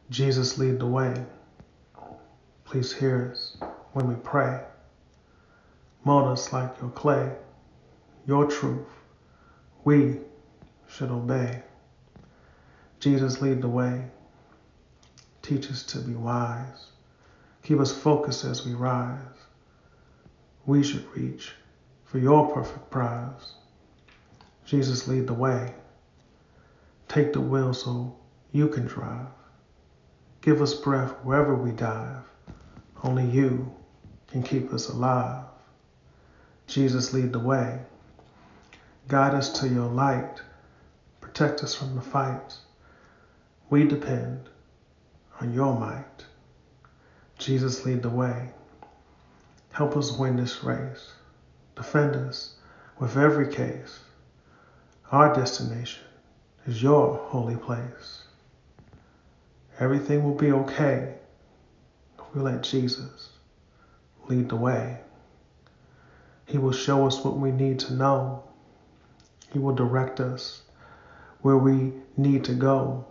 Jesus, lead the way. Please hear us when we pray. Mold us like your clay, your truth we should obey. Jesus, lead the way. Teach us to be wise. Keep us focused as we rise. We should reach for your perfect prize. Jesus, lead the way. Take the wheel so you can drive. Give us breath wherever we dive. Only you can keep us alive. Jesus, lead the way. Guide us to your light. Protect us from the fights. We depend on your might. Jesus, lead the way. Help us win this race. Defend us with every case. Our destination is your holy place. Everything will be okay if we let Jesus lead the way. He will show us what we need to know. He will direct us where we need to go.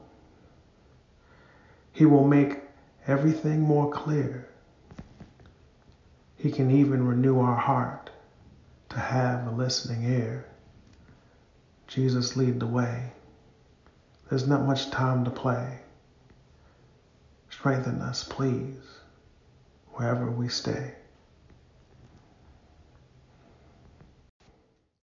He will make everything more clear. He can even renew our heart to have a listening ear. Jesus, lead the way. There's not much time to play. Strengthen us, please, wherever we stay.